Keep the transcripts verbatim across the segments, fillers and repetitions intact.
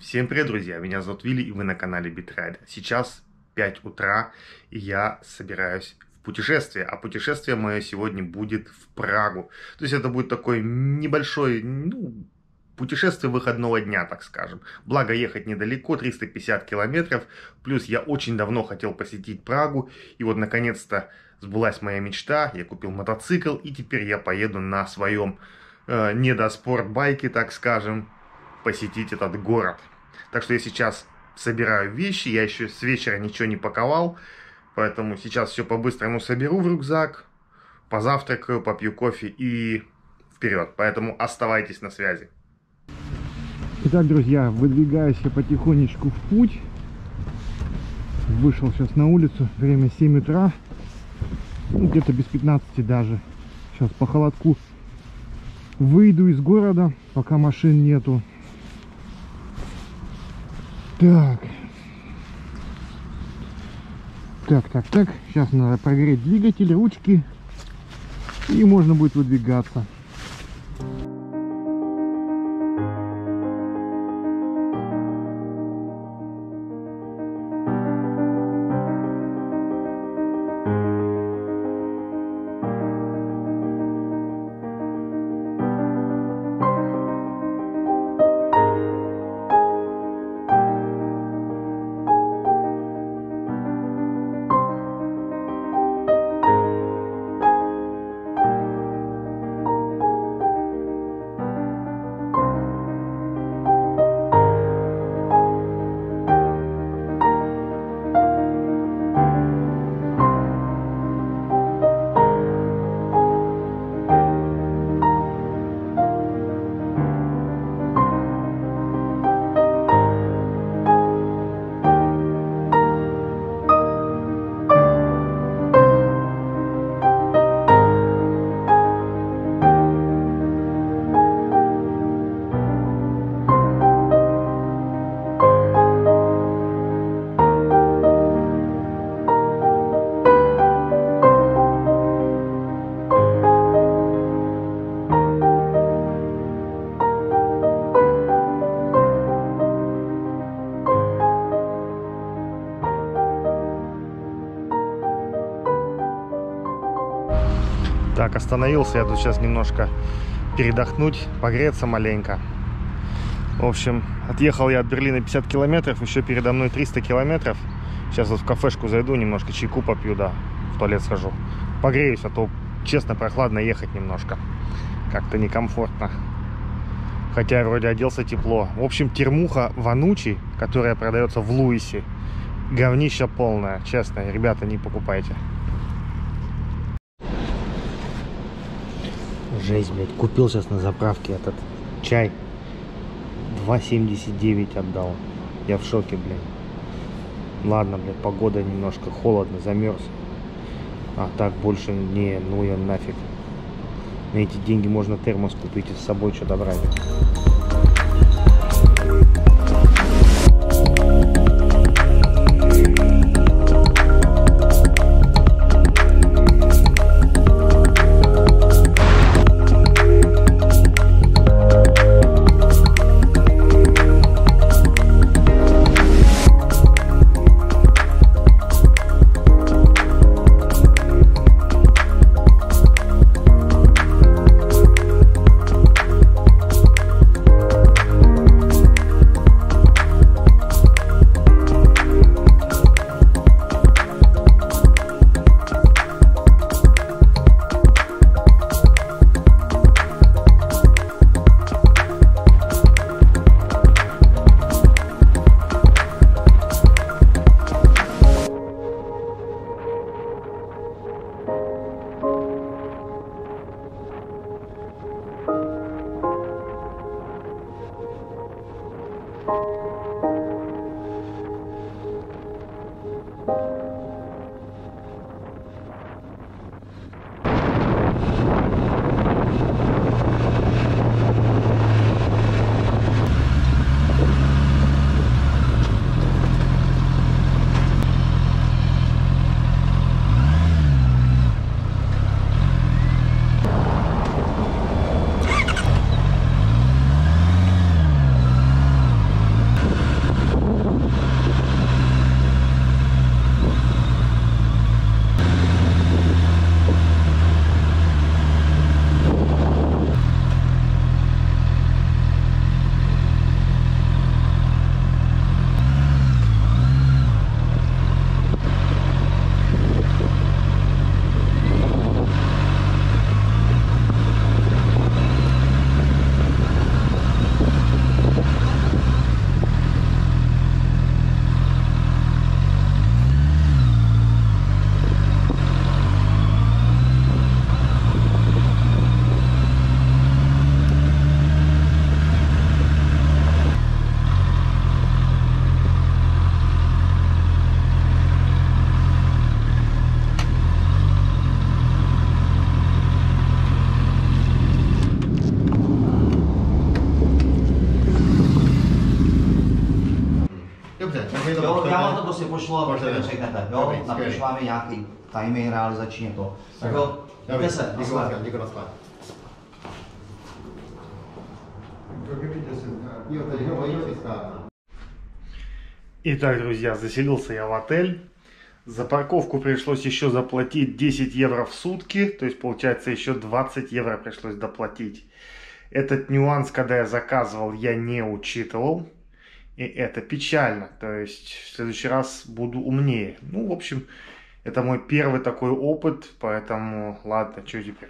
Всем привет, друзья! Меня зовут Вилли, и вы на канале Битрайдер. Сейчас пять утра, и я собираюсь в путешествие. А путешествие мое сегодня будет в Прагу. То есть это будет такой небольшой, ну, путешествие выходного дня, так скажем. Благо ехать недалеко, триста пятьдесят километров. Плюс я очень давно хотел посетить Прагу. И вот наконец-то сбылась моя мечта. Я купил мотоцикл, и теперь я поеду на своем э, недоспортбайке, так скажем, посетить этот город. Так что я сейчас собираю вещи, я еще с вечера ничего не паковал, поэтому сейчас все по-быстрому соберу в рюкзак, позавтракаю, попью кофе и вперед. Поэтому оставайтесь на связи. Итак, друзья, выдвигаюсь я потихонечку в путь. Вышел сейчас на улицу, время семь утра, ну, где-то без пятнадцати даже. Сейчас по холодку выйду из города, пока машин нету. Так. Так, так, так. Сейчас надо прогреть двигатель, ручки. И можно будет выдвигаться. Так, остановился я тут сейчас немножко передохнуть, погреться маленько. В общем, отъехал я от Берлина пятьдесят километров, еще передо мной триста километров. Сейчас вот в кафешку зайду, немножко чайку попью, да, в туалет схожу. Погреюсь, а то, честно, прохладно ехать немножко. Как-то некомфортно. Хотя я вроде оделся тепло. В общем, термуха Ванучи, которая продается в Луисе, говнище полное. Честно, ребята, не покупайте. Жесть, блядь, купил сейчас на заправке этот чай. два семьдесят девять отдал. Я в шоке, блядь. Ладно, блядь, погода немножко холодно, замерз. А так больше не, ну я нафиг. На эти деньги можно термос купить и с собой что-то брать. Jo, já vám to prostě pošlu a prostě mi řeknete, jo, napíšu vám je nějaký timing realizační to. Tak jo, mějte se, naschle. Итак, друзья, заселился я в отель. За парковку пришлось еще заплатить десять евро в сутки, то есть получается еще двадцать евро пришлось доплатить. Этот нюанс, когда я заказывал, я не учитывал. И это печально, то есть в следующий раз буду умнее. Ну, в общем, это мой первый такой опыт, поэтому ладно, что теперь.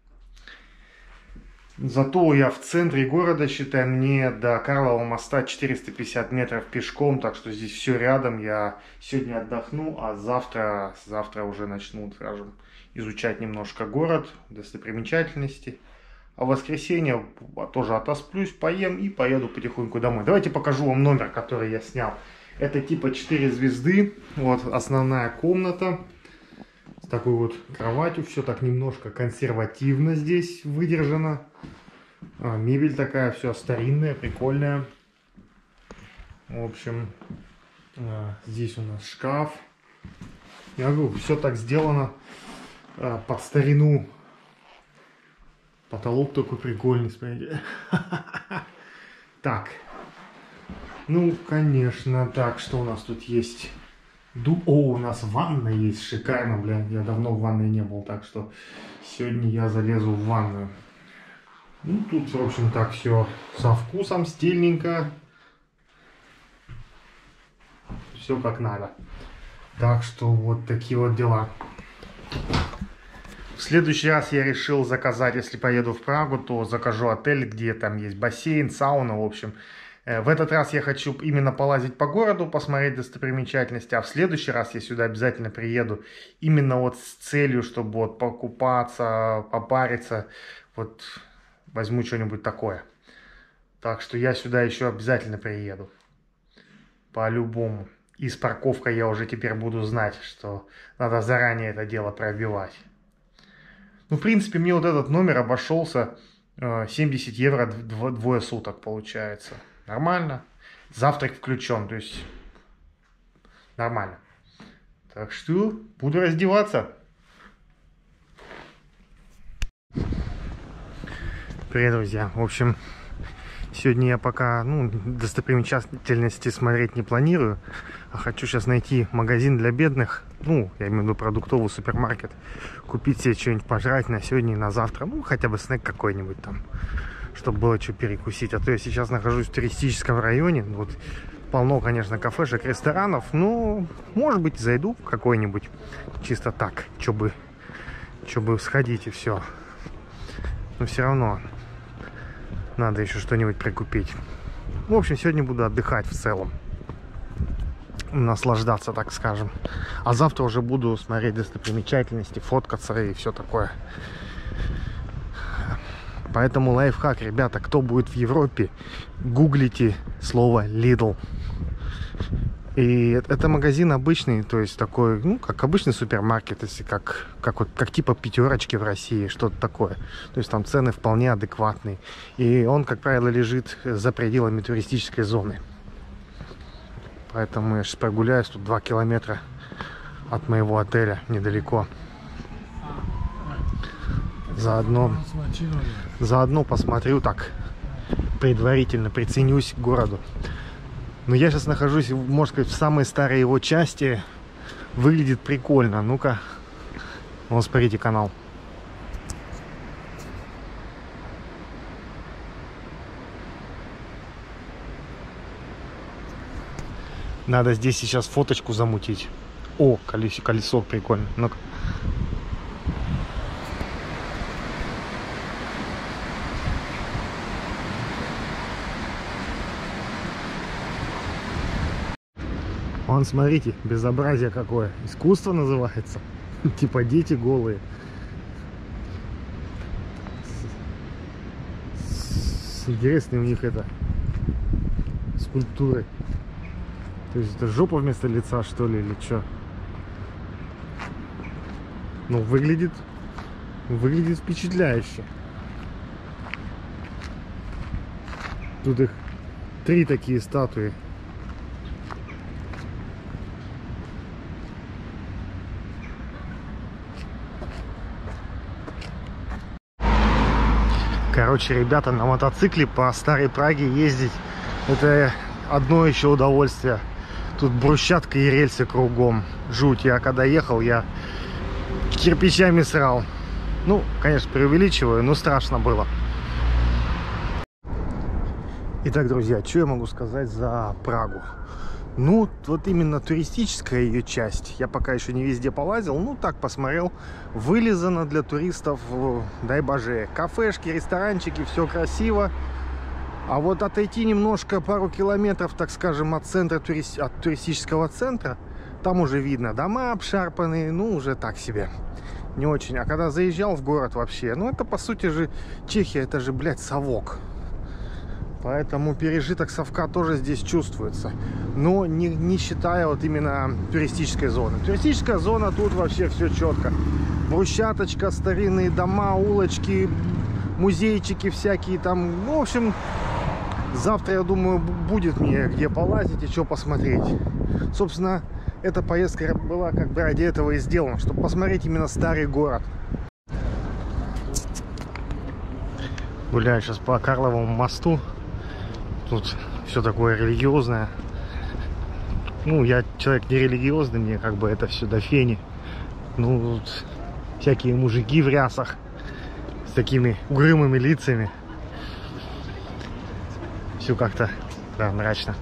Зато я в центре города, считай, мне до Карлового моста четыреста пятьдесят метров пешком, так что здесь все рядом. Я сегодня отдохну, а завтра, завтра уже начну, скажем, изучать немножко город, достопримечательности. А в воскресенье тоже отосплюсь, поем и поеду потихоньку домой. Давайте покажу вам номер, который я снял. Это типа четыре звезды, вот основная комната. С такой вот кроватью, все так немножко консервативно здесь выдержано. А, мебель такая, все старинная, прикольная. В общем, а, здесь у нас шкаф. Я говорю, все так сделано а, под старину. Потолок такой прикольный, смотрите. Так. Ну, конечно, так, что у нас тут есть? Ду... О, у нас ванна есть, шикарно, бля. Я давно в ванной не был, так что сегодня я залезу в ванную. Ну, тут, в общем, так все со вкусом, стильненько. Все как надо. Так что вот такие вот дела. В следующий раз я решил заказать, если поеду в Прагу, то закажу отель, где там есть бассейн, сауна, в общем. В этот раз я хочу именно полазить по городу, посмотреть достопримечательности, а в следующий раз я сюда обязательно приеду именно вот с целью, чтобы вот покупаться, попариться, вот возьму что-нибудь такое. Так что я сюда еще обязательно приеду, по-любому. И с парковкой я уже теперь буду знать, что надо заранее это дело пробивать. Ну, в принципе, мне вот этот номер обошелся семьдесят евро двое суток получается. Нормально. Завтрак включен, то есть нормально. Так что буду раздеваться. Привет, друзья. В общем, сегодня я пока ну, достопримечательности смотреть не планирую, а хочу сейчас найти магазин для бедных. Ну, я имею в виду продуктовый супермаркет. Купить себе что-нибудь пожрать на сегодня и на завтра. Ну, хотя бы снэк какой-нибудь там, чтобы было что перекусить. А то я сейчас нахожусь в туристическом районе. Вот полно, конечно, кафешек, ресторанов. Ну, может быть, зайду в какой-нибудь. Чисто так, чтобы, чтобы сходить и все. Но все равно надо еще что-нибудь прикупить. В общем, сегодня буду отдыхать в целом. Наслаждаться, так скажем. А завтра уже буду смотреть достопримечательности, фоткаться и все такое. Поэтому лайфхак, ребята, кто будет в Европе, гуглите слово Lidl. И это магазин обычный, то есть такой, ну, как обычный супермаркет, если как, как, вот, как типа пятерочки в России, что-то такое. То есть там цены вполне адекватные. И он, как правило, лежит за пределами туристической зоны. Поэтому я сейчас прогуляюсь, тут два километра от моего отеля, недалеко. Заодно, заодно посмотрю так, предварительно приценюсь к городу. Но я сейчас нахожусь, можно сказать, в самой старой его части. Выглядит прикольно. Ну-ка, вот смотрите канал. Надо здесь сейчас фоточку замутить. О, колесо, колесо прикольно. Ну-ка. Вон, смотрите, безобразие какое. Искусство называется. Типа дети голые. Интересные у них это скульптуры. То есть это жопа вместо лица, что ли, или что? Ну, выглядит, выглядит впечатляюще. Тут их три такие статуи. Короче, ребята, на мотоцикле по старой Праге ездить — это одно еще удовольствие. Тут брусчатка и рельсы кругом. Жуть. Я когда ехал, я кирпичами срал. Ну, конечно, преувеличиваю, но страшно было. Итак, друзья, что я могу сказать за Прагу? Ну, вот именно туристическая ее часть. Я пока еще не везде полазил. Ну, так посмотрел. Вылизано для туристов, дай боже. Кафешки, ресторанчики, все красиво. А вот отойти немножко, пару километров, так скажем, от центра, турист... от туристического центра, там уже видно дома обшарпанные, ну, уже так себе. Не очень. А когда заезжал в город вообще, ну, это, по сути же, Чехия, это же, блядь, совок. Поэтому пережиток совка тоже здесь чувствуется. Но не, не считая вот именно туристической зоны. Туристическая зона, тут вообще все четко. Брусчаточка, старинные дома, улочки, музейчики всякие там. Ну, в общем, завтра, я думаю, будет мне где полазить и что посмотреть. Собственно, эта поездка была как бы ради этого и сделана, чтобы посмотреть именно старый город. Гуляю сейчас по Карловому мосту. Тут все такое религиозное. Ну, я человек не религиозный, мне как бы это все до фени. Ну, тут всякие мужики в рясах с такими угрюмыми лицами. Все как-то, да, мрачно.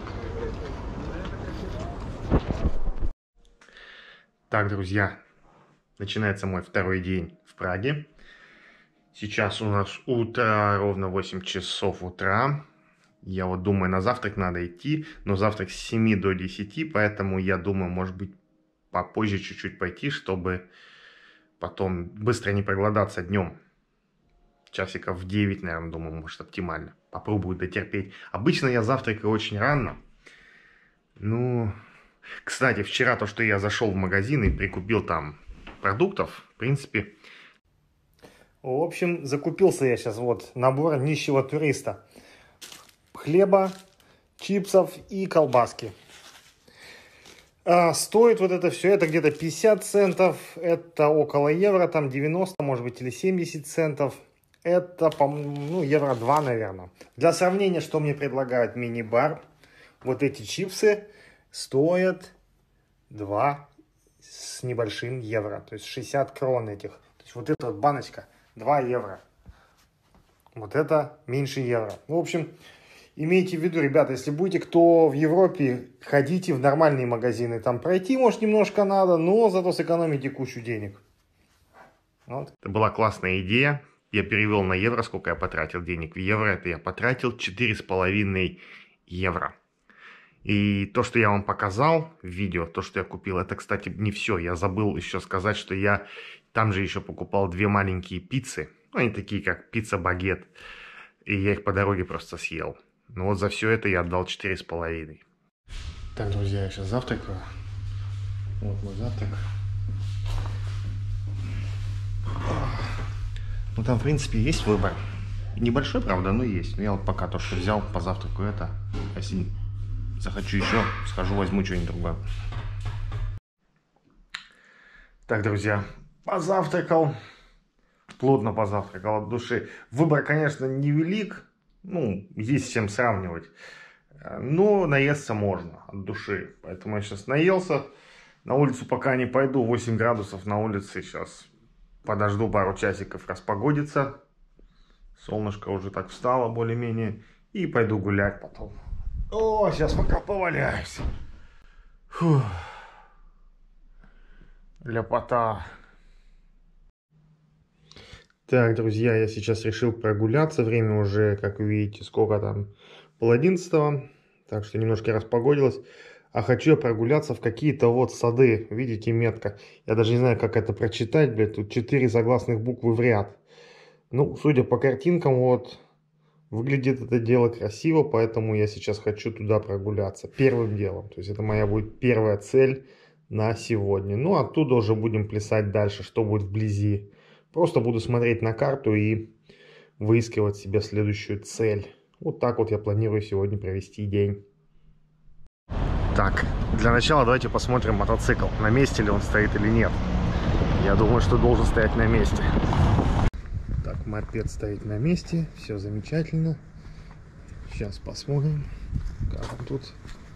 Так, друзья, начинается мой второй день в Праге. Сейчас у нас утро, ровно восемь часов утра. Я вот думаю, на завтрак надо идти, но завтрак с семи до десяти, поэтому я думаю, может быть, попозже чуть-чуть пойти, чтобы потом быстро не проголодаться днем. Часиков в девять, наверное, думаю, может, оптимально. Попробую дотерпеть. Обычно я завтракаю очень рано. Ну, кстати, вчера то, что я зашел в магазин и прикупил там продуктов, в принципе... В общем, закупился я сейчас вот набор нищего туриста. Хлеба, чипсов и колбаски. А, стоит вот это все, это где-то пятьдесят центов, это около евро, там девяносто, может быть, или семьдесят центов. Это, ну, евро два, наверное. Для сравнения, что мне предлагают мини-бар, вот эти чипсы стоят два с небольшим евро, то есть шестьдесят крон этих. То есть вот эта вот баночка два евро. Вот это меньше евро. Ну, в общем... Имейте в виду, ребята, если будете кто в Европе, ходите в нормальные магазины. Там пройти, может, немножко надо, но зато сэкономите кучу денег. Вот. Это была классная идея. Я перевел на евро, сколько я потратил денег. В евро это я потратил четыре с половиной евро. И то, что я вам показал в видео, то, что я купил, это, кстати, не все. Я забыл еще сказать, что я там же еще покупал две маленькие пиццы. Ну, они такие, как пицца-багет. И я их по дороге просто съел. Ну вот за все это я отдал четыре с половиной. Так, друзья, я сейчас завтракаю. Вот мой завтрак. Ну там, в принципе, есть выбор. Небольшой, правда, но есть. Но я вот пока то, что взял, позавтракаю это. Если захочу еще, схожу, возьму что-нибудь другое. Так, друзья, позавтракал. Плотно позавтракал от души. Выбор, конечно, невелик. Ну, есть с чем сравнивать. Но наесться можно от души. Поэтому я сейчас наелся. На улицу пока не пойду. восемь градусов на улице. Сейчас подожду пару часиков, распогодится. Солнышко уже так встало более-менее. И пойду гулять потом. О, сейчас пока поваляюсь. Фух. Ляпота. Так, друзья, я сейчас решил прогуляться. Время уже, как вы видите, сколько там, пол одиннадцатого. Так что немножко распогодилось. А хочу я прогуляться в какие-то вот сады. Видите, метка. Я даже не знаю, как это прочитать, блядь. Тут четыре согласных буквы в ряд. Ну, судя по картинкам, вот, выглядит это дело красиво. Поэтому я сейчас хочу туда прогуляться. Первым делом. То есть это моя будет первая цель на сегодня. Ну, оттуда уже будем плясать дальше, что будет вблизи. Просто буду смотреть на карту и выискивать себе следующую цель. Вот так вот я планирую сегодня провести день. Так, для начала давайте посмотрим мотоцикл. На месте ли он стоит или нет. Я думаю, что должен стоять на месте. Так, Мопед стоит на месте, все замечательно. Сейчас посмотрим, как он тут.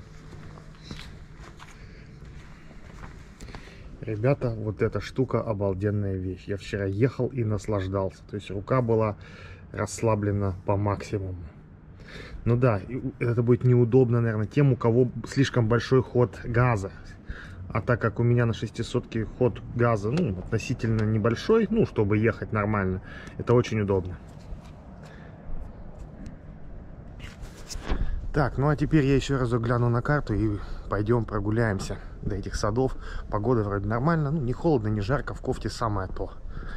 Ребята, вот эта штука обалденная вещь. Я вчера ехал и наслаждался. То есть рука была расслаблена по максимуму. Ну да, это будет неудобно, наверное, тем, у кого слишком большой ход газа. А так как у меня на шестисотке ход газа, ну, относительно небольшой, ну, чтобы ехать нормально, это очень удобно. Так, ну а теперь я еще разок гляну на карту и пойдем прогуляемся до этих садов. Погода вроде нормально, ну, не холодно, не жарко, в кофте самое то.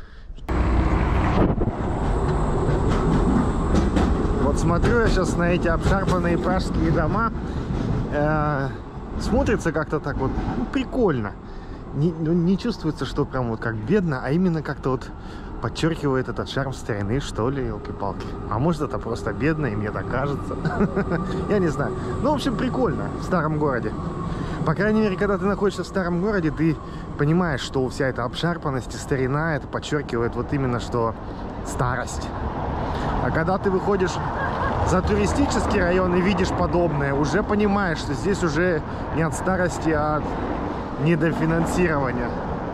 Вот смотрю я сейчас на эти обшарпанные пражские дома. Э -э смотрится как-то так вот, ну, прикольно. Не, ну, не чувствуется, что прям вот как бедно, а именно как-то вот подчеркивает этот шарм старины, что ли, елки-палки. А может, это просто бедно, и мне так кажется. Я не знаю. Ну, в общем, прикольно в старом городе. По крайней мере, когда ты находишься в старом городе, ты понимаешь, что вся эта обшарпанность и старина, это подчеркивает вот именно, что старость. А когда ты выходишь за туристический район и видишь подобное, уже понимаешь, что здесь уже не от старости, а от недофинансирования.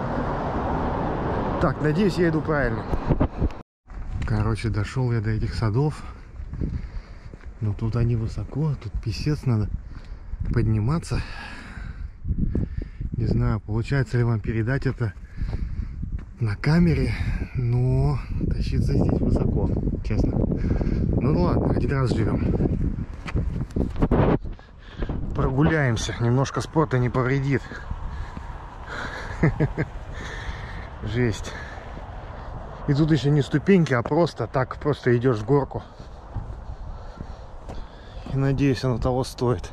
Так, надеюсь, я иду правильно. Короче, дошел я до этих садов. Но тут они высоко, тут писец, надо подниматься. Не знаю, получается ли вам передать это на камере, но тащиться здесь высоко, честно. Ну ладно, один раз живем. Прогуляемся, немножко спорта не повредит. Жесть. И тут еще не ступеньки, а просто так, просто идешь в горку. И надеюсь, оно того стоит.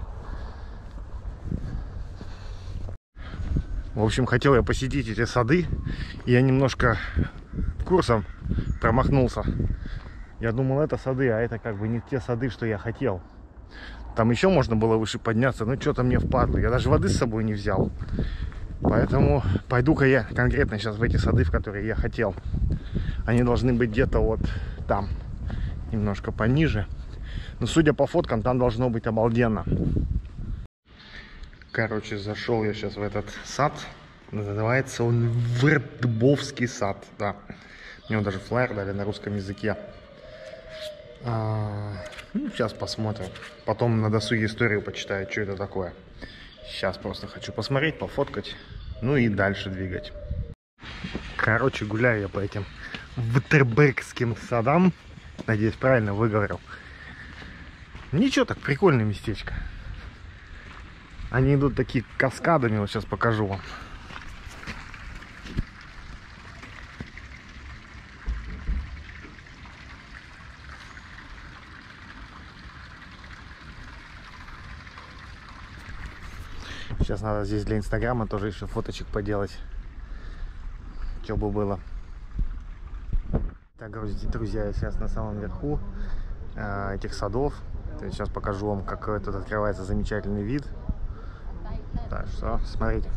В общем, хотел я посетить эти сады, и я немножко курсом промахнулся. Я думал, это сады, а это как бы не те сады, что я хотел. Там еще можно было выше подняться, но что-то мне впадло. Я даже воды с собой не взял. Поэтому пойду-ка я конкретно сейчас в эти сады, в которые я хотел. Они должны быть где-то вот там, немножко пониже. Но судя по фоткам, там должно быть обалденно. Короче, зашел я сейчас в этот сад. Называется он Вертбовский сад. Да. Мне даже флаер дали на русском языке. А, ну, сейчас посмотрим. Потом на досуге историю почитаю, что это такое. Сейчас просто хочу посмотреть, пофоткать. Ну и дальше двигать. Короче, гуляю я по этим Вертбовским садам. Надеюсь, правильно выговорил. Ничего, так прикольное местечко. Они идут такие каскадами, вот сейчас покажу вам. Сейчас надо здесь для инстаграма тоже еще фоточек поделать, чтобы было. Так, друзья, я сейчас на самом верху э, этих садов. Сейчас покажу вам, какой тут открывается замечательный вид. Так что, смотрите.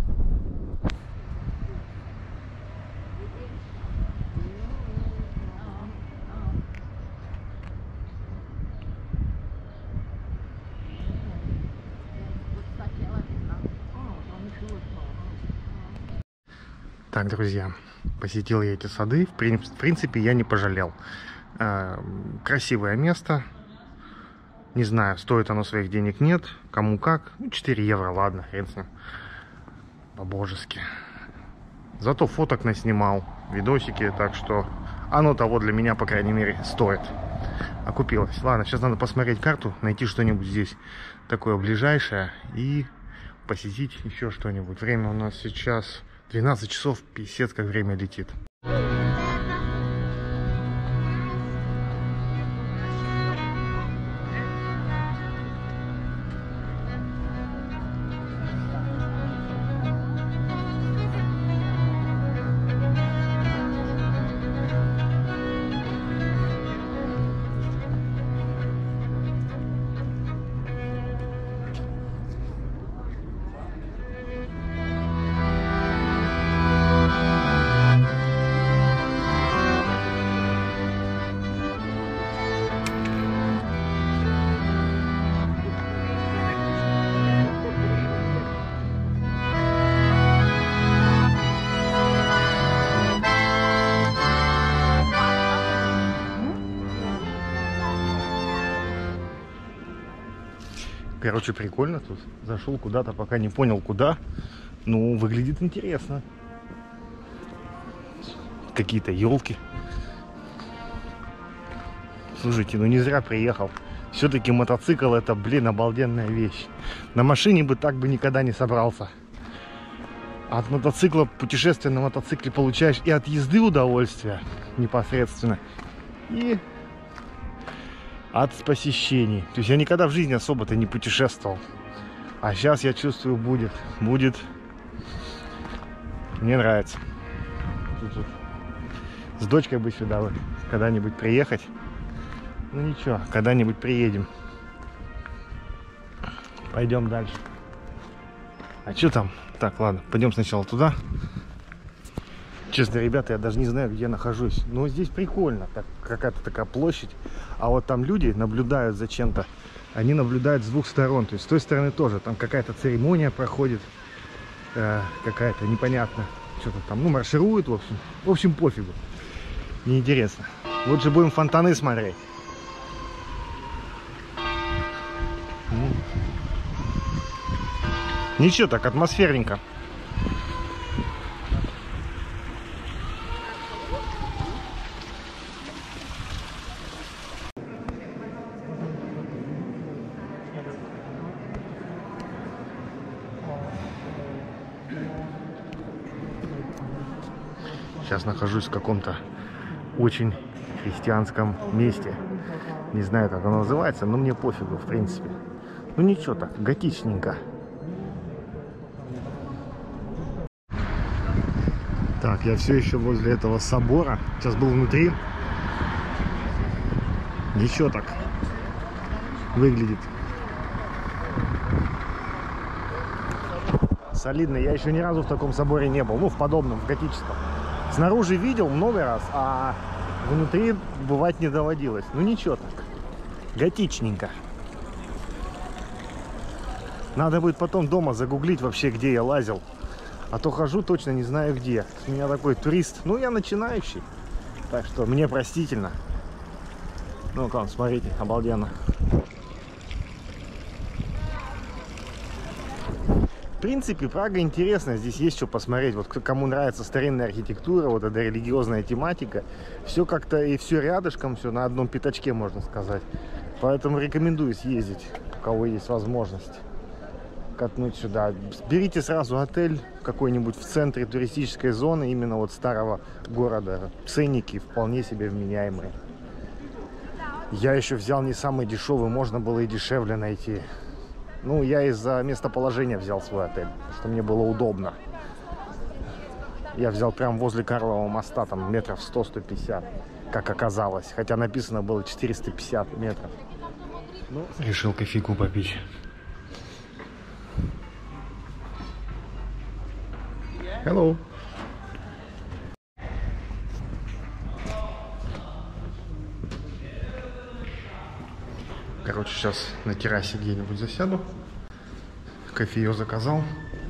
Так, друзья, посетил я эти сады. В принципе, я не пожалел. Красивое место. Не знаю, стоит оно своих денег, нет. Кому как. Ну, четыре евро, ладно, хрен с ним. По-божески. Зато фоток наснимал, видосики, так что оно того для меня, по крайней мере, стоит. Окупилось. Ладно, сейчас надо посмотреть карту, найти что-нибудь здесь такое ближайшее и посетить еще что-нибудь. Время у нас сейчас двенадцать часов, писец, как время летит. Короче, прикольно тут. Зашел куда-то, пока не понял куда. Ну, выглядит интересно. Какие-то елки. Слушайте, ну не зря приехал. Все-таки мотоцикл — это, блин, обалденная вещь. На машине бы так бы никогда не собрался. От мотоцикла, путешествия на мотоцикле получаешь и от езды удовольствие непосредственно, и от посещений. То есть я никогда в жизни особо-то не путешествовал. А сейчас я чувствую, будет. Будет. Мне нравится. Тут, тут. С дочкой бы сюда вот когда-нибудь приехать. Ну ничего, когда-нибудь приедем. Пойдем дальше. А что там? Так, ладно, пойдем сначала туда. Честно, ребята, я даже не знаю, где я нахожусь. Но здесь прикольно. Так, какая-то такая площадь. А вот там люди наблюдают за чем-то. Они наблюдают с двух сторон. То есть с той стороны тоже. Там какая-то церемония проходит. Э, какая-то непонятно. Что-то там, ну, маршируют, в общем. В общем, пофигу. Неинтересно. Лучше будем фонтаны смотреть. Ничего, так атмосферненько. Сейчас нахожусь в каком-то очень христианском месте. Не знаю, как оно называется, но мне пофигу, в принципе. Ну ничего так, готичненько. Так, я все еще возле этого собора. Сейчас был внутри. Ничего так выглядит. Солидно. Я еще ни разу в таком соборе не был. Ну, в подобном, в готическом. Снаружи видел много раз, а внутри бывать не доводилось. Ну, ничего так. Готичненько. Надо будет потом дома загуглить вообще, где я лазил. А то хожу, точно не знаю где. У меня такой турист. Ну, я начинающий. Так что мне простительно. Ну, там, смотрите, обалденно. В принципе, Прага интересная. Здесь есть что посмотреть. Вот кому нравится старинная архитектура, вот эта религиозная тематика. Все как-то и все рядышком, все на одном пятачке, можно сказать. Поэтому рекомендую съездить, у кого есть возможность. Катнуть сюда. Берите сразу отель какой-нибудь в центре туристической зоны, именно вот старого города. Ценники вполне себе вменяемые. Я еще взял не самый дешевый, можно было и дешевле найти. Ну, я из-за местоположения взял свой отель, потому что мне было удобно. Я взял прям возле Карлового моста, там метров сто — сто пятьдесят, как оказалось. Хотя написано было четыреста пятьдесят метров. Ну, решил кофейку попить. Hello. Короче, сейчас на террасе где-нибудь засяду. Кофеё заказал.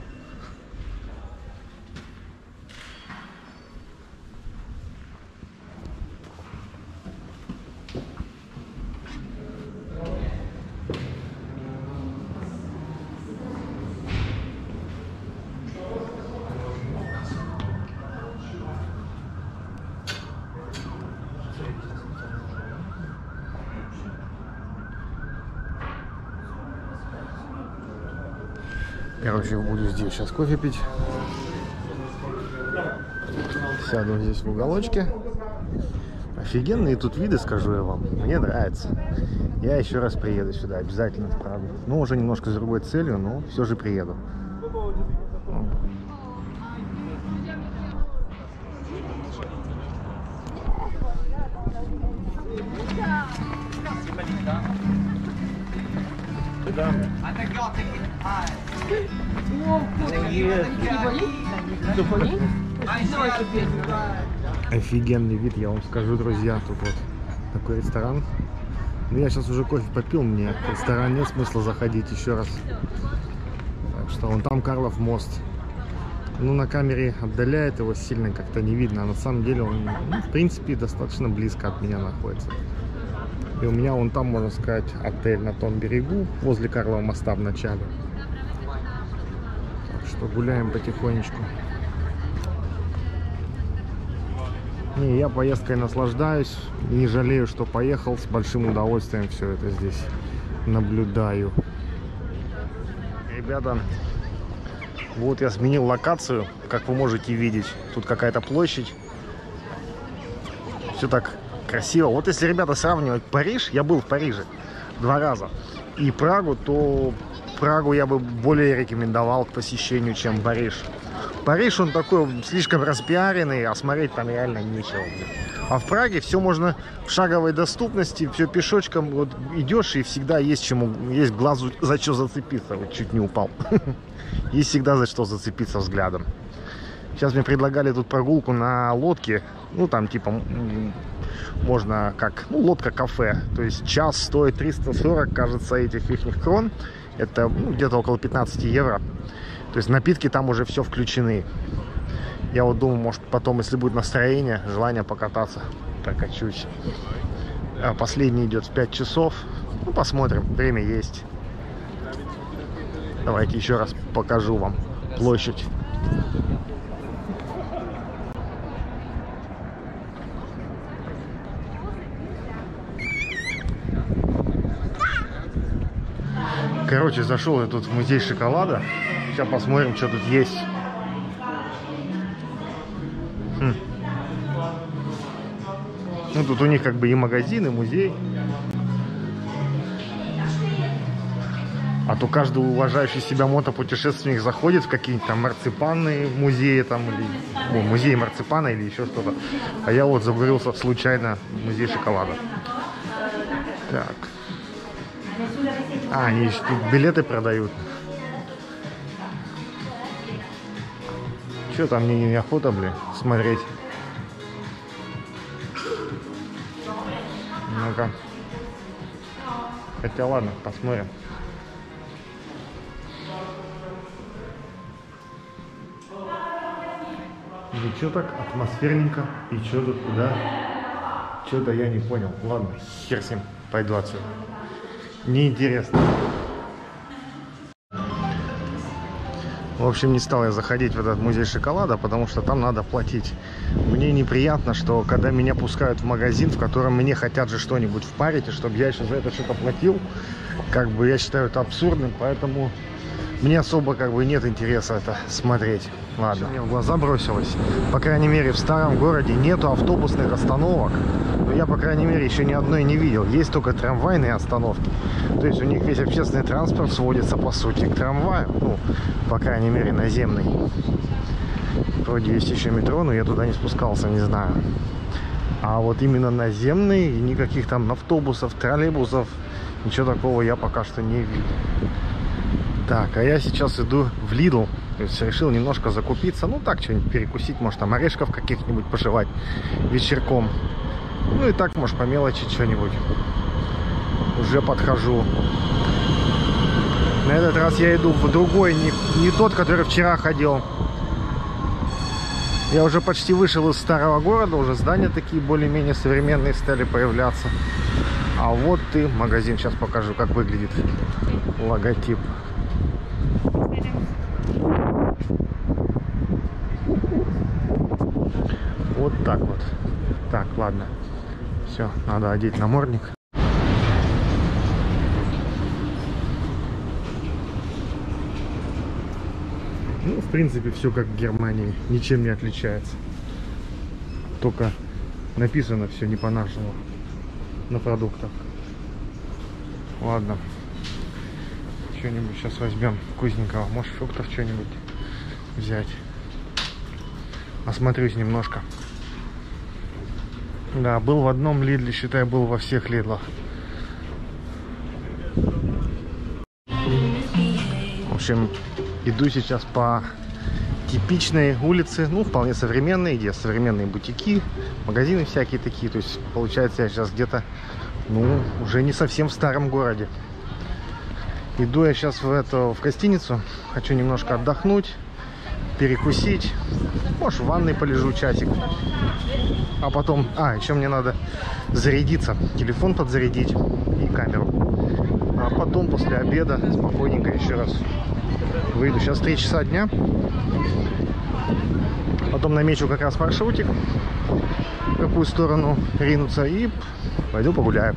Короче, буду здесь сейчас кофе пить. Сяду здесь в уголочке. Офигенные тут виды, скажу я вам. Мне нравится. Я еще раз приеду сюда, обязательно, правда. Ну, уже немножко с другой целью, но все же приеду. Офигенный вид, я вам скажу, друзья. Тут вот такой ресторан. Но я сейчас уже кофе попил, мне в ресторан нет смысла заходить еще раз. Так что вон там Карлов мост. Ну, на камере отдаляет его сильно, как-то не видно. А на самом деле он, ну, в принципе, достаточно близко от меня находится. И у меня вон там, можно сказать, отель на том берегу, возле Карлова моста в начале. Так что гуляем потихонечку. Не, я поездкой наслаждаюсь, не жалею, что поехал, с большим удовольствием все это здесь наблюдаю. Ребята, вот я сменил локацию, как вы можете видеть, тут какая-то площадь, все так красиво. Вот если, ребята, сравнивать Париж, я был в Париже два раза, и Прагу, то Прагу я бы более рекомендовал к посещению, чем Париж. Париж, он такой слишком распиаренный, а смотреть там реально нечего. А в Праге все можно в шаговой доступности, все пешочком, вот идешь, и всегда есть чему, есть глазу за что зацепиться. Вот чуть не упал. Есть всегда за что зацепиться взглядом. Сейчас мне предлагали тут прогулку на лодке, ну там типа можно как, ну лодка-кафе, то есть час стоит триста сорок, кажется, этих ихних крон, это ну, где-то около пятнадцати евро. То есть напитки там уже все включены. Я вот думаю, может потом, если будет настроение, желание покататься, прокачусь. А последний идет в пять часов. Ну, посмотрим, время есть. Давайте еще раз покажу вам площадь. Короче, зашел я тут в музей шоколада. Сейчас посмотрим, что тут есть. Хм. Ну, тут у них как бы и магазин, и музей. А то каждый уважающий себя мотопутешественник заходит в какие-нибудь там марципанные музеи, там, или ну, музей марципана или еще что-то. А я вот забурился случайно в музей шоколада. Так. А, они тут билеты продают. Что там, мне неохота, блин, смотреть. Ну-ка. Хотя ладно, посмотрим. И что так атмосферненько? И что тут, куда? Что-то я не понял. Ладно, хер с ним, пойду отсюда. Неинтересно. В общем, не стал я заходить в этот музей шоколада, потому что там надо платить. Мне неприятно, что когда меня пускают в магазин, в котором мне хотят же что-нибудь впарить, и чтобы я еще за это что-то платил, как бы я считаю это абсурдным, поэтому мне особо как бы нет интереса это смотреть. Ладно. Мне в глаза бросилось. По крайней мере, в старом городе нету автобусных остановок. Но я, по крайней мере, еще ни одной не видел. Есть только трамвайные остановки. То есть у них весь общественный транспорт сводится, по сути, к трамваю. Ну, по крайней мере, наземный. Вроде есть еще метро, но я туда не спускался, не знаю. А вот именно наземный, никаких там автобусов, троллейбусов, ничего такого я пока что не видел. Так, а я сейчас иду в Lidl. То есть решил немножко закупиться. Ну так, что-нибудь перекусить. Может там орешков каких-нибудь пожевать вечерком. Ну и так, может, по мелочи что-нибудь. Уже подхожу. На этот раз я иду в другой, не, не тот, который вчера ходил. Я уже почти вышел из старого города. Уже здания такие более-менее современные стали появляться. А вот и магазин. Сейчас покажу, как выглядит логотип. Вот так вот. Так, ладно. Все, надо одеть намордник. Ну, в принципе, все как в Германии. Ничем не отличается. Только написано все не по-нашему на продуктах. Ладно. Что-нибудь сейчас возьмем вкусненького. Может, фруктов что-нибудь взять. Осмотрюсь немножко. Да, был в одном Лидле, считай, был во всех Лидлах. В общем, иду сейчас по типичной улице, ну, вполне современной, где современные бутики, магазины всякие такие. То есть, получается, я сейчас где-то, ну, уже не совсем в старом городе. Иду я сейчас в эту, в гостиницу, хочу немножко отдохнуть. перекусить. Может, в ванной полежу часик. А потом... А, еще мне надо зарядиться. Телефон подзарядить и камеру. А потом, после обеда, спокойненько еще раз выйду. Сейчас три часа дня. Потом намечу как раз маршрутик, в какую сторону ринуться, и пойду погуляю.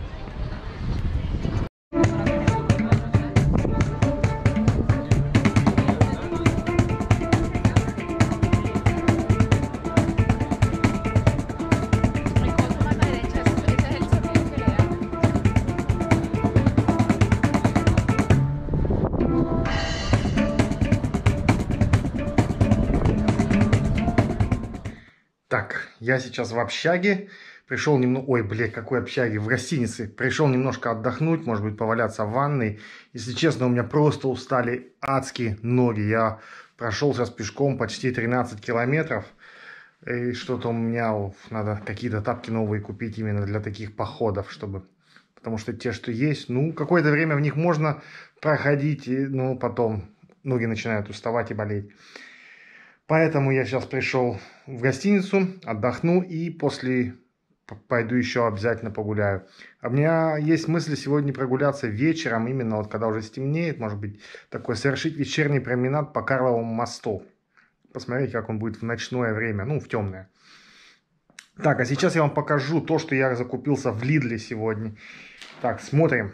Так, я сейчас в общаге, пришел немного, ой, блядь, какой общаге, в гостинице, пришел немножко отдохнуть, может быть, поваляться в ванной. Если честно, у меня просто устали адские ноги, я прошел сейчас пешком почти тринадцать километров, и что-то у меня, надо какие-то тапки новые купить именно для таких походов, чтобы, потому что те, что есть, ну, какое-то время в них можно проходить, и, ну, потом ноги начинают уставать и болеть. Поэтому я сейчас пришел в гостиницу, отдохну и после пойду еще обязательно погуляю. А у меня есть мысль сегодня прогуляться вечером, именно вот когда уже стемнеет, может быть, такой совершить вечерний променад по Карловому мосту. Посмотреть, как он будет в ночное время, ну, в темное. Так, а сейчас я вам покажу то, что я закупился в Лидле сегодня. Так, смотрим.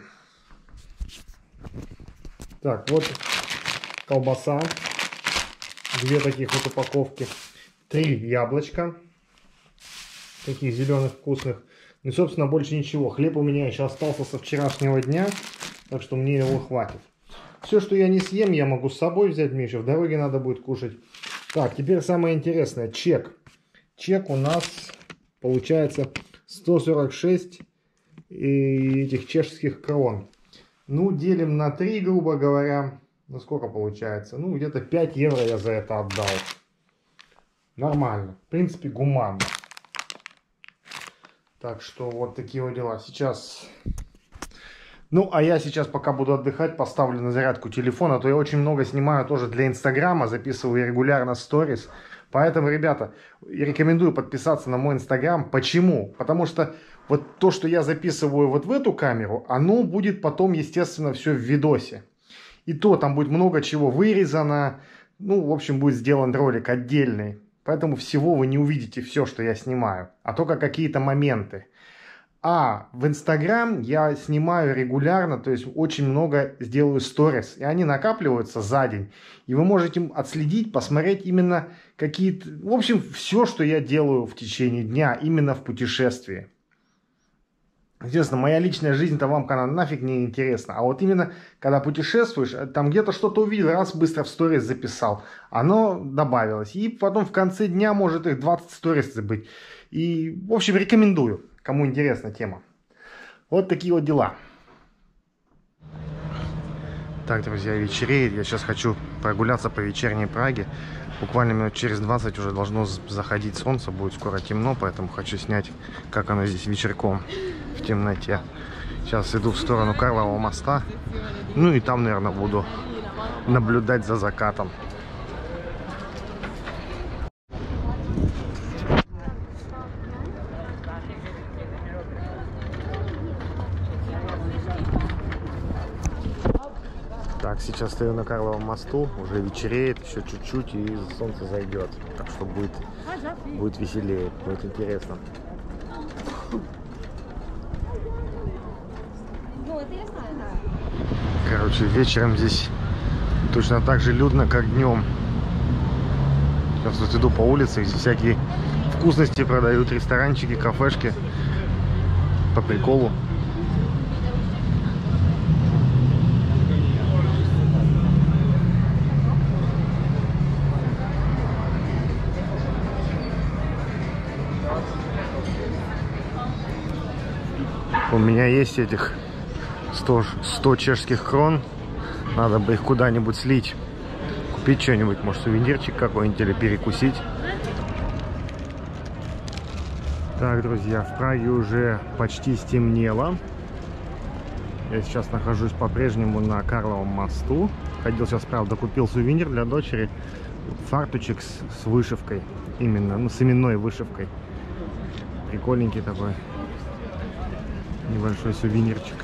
Так, вот колбаса. Две таких вот упаковки. Три яблочка. Таких зеленых, вкусных. Ну и, собственно, больше ничего. Хлеб у меня еще остался со вчерашнего дня. Так что мне его хватит. Все, что я не съем, я могу с собой взять. Мне еще в дороге надо будет кушать. Так, теперь самое интересное. Чек. Чек у нас получается сто сорок шесть этих чешских крон. Ну, делим на три, грубо говоря. Ну, сколько получается? Ну, где-то пять евро я за это отдал. Нормально. В принципе, гуманно. Так что вот такие вот дела. Сейчас... Ну, а я сейчас, пока буду отдыхать, поставлю на зарядку телефон. А то я очень много снимаю тоже для Инстаграма. Записываю регулярно сторис. Поэтому, ребята, рекомендую подписаться на мой Инстаграм. Почему? Потому что вот то, что я записываю вот в эту камеру, оно будет потом, естественно, все в видосе. И то там будет много чего вырезано. Ну, в общем, будет сделан ролик отдельный. Поэтому всего вы не увидите все, что я снимаю. А только какие-то моменты. А в Инстаграм я снимаю регулярно. То есть очень много сделаю сторис. И они накапливаются за день. И вы можете отследить, посмотреть именно какие-то... В общем, все, что я делаю в течение дня. Именно в путешествии. Естественно, моя личная жизнь-то вам она нафиг не интересна. А вот именно, когда путешествуешь, там где-то что-то увидел, раз быстро в сторис записал. Оно добавилось. И потом в конце дня может их двадцать сторис забыть. И, в общем, рекомендую, кому интересна тема. Вот такие вот дела. Так, друзья, вечереет. Я сейчас хочу прогуляться по вечерней Праге. Буквально минут через двадцать уже должно заходить солнце. Будет скоро темно, поэтому хочу снять, как оно здесь вечерком в темноте. Сейчас иду в сторону Карлового моста. Ну и там, наверное, буду наблюдать за закатом. Так, сейчас стою на Карловом мосту, уже вечереет, еще чуть-чуть и солнце зайдет. Так что будет, будет веселее, будет интересно. Короче, вечером здесь точно так же людно, как днем. Сейчас вот иду по улице, здесь всякие вкусности продают, ресторанчики, кафешки. По приколу. У меня есть этих сто, сто чешских крон. Надо бы их куда-нибудь слить. Купить что-нибудь, может, сувенирчик какой-нибудь или перекусить. Так, друзья, в Праге уже почти стемнело. Я сейчас нахожусь по-прежнему на Карловом мосту. Ходил сейчас, правда, купил сувенир для дочери. Фартучек с, с вышивкой. Именно, ну, с именной вышивкой. Прикольненький такой. Небольшой сувенирчик.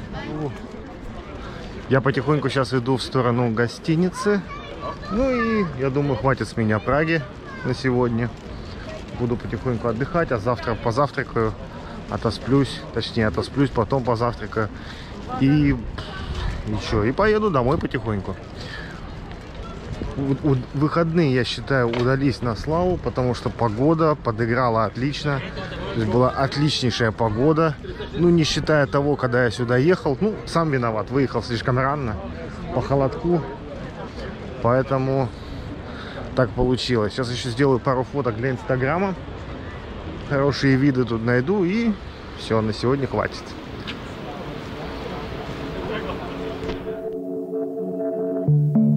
Я потихоньку сейчас иду в сторону гостиницы. Ну и я думаю, хватит с меня Праги на сегодня. Буду потихоньку отдыхать, а завтра позавтракаю, отосплюсь, точнее отосплюсь, потом позавтракаю. И еще, и поеду домой потихоньку. У, у, выходные, я считаю, удались на славу, потому что погода подыграла отлично. То есть была отличнейшая погода. Ну, не считая того, когда я сюда ехал. Ну, сам виноват, выехал слишком рано, по холодку. Поэтому так получилось. Сейчас еще сделаю пару фоток для Инстаграма. Хорошие виды тут найду. И все, на сегодня хватит. Thank you.